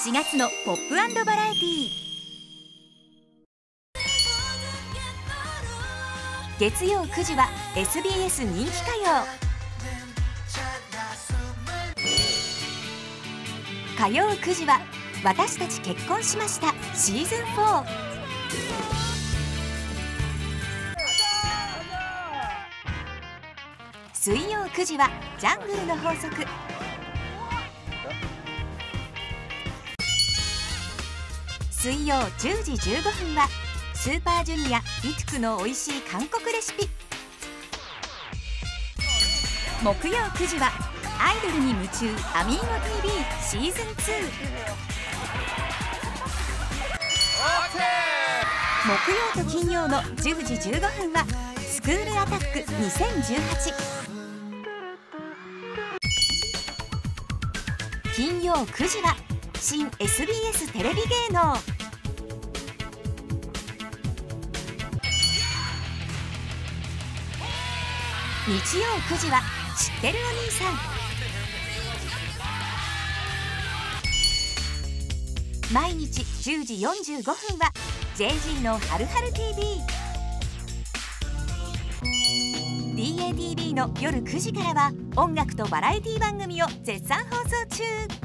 4月のポップ&バラエティー。月曜9時は SBS 人気歌謡、火曜9時は私たち結婚しましたシーズン4。水曜9時はジャングルの法則。水曜10時15分はスーパージュニアリトゥクの美味しい韓国レシピ。木曜9時はアイドルに夢中アミーゴ TV シーズン2。木曜と金曜の10時15分はスクールアタック2018。金曜9時は新 SBS テレビ芸能。日曜9時は知ってるお兄さん。毎日10時45分は JG のはるはる TV。 DATV の夜9時からは音楽とバラエティ番組を絶賛放送中。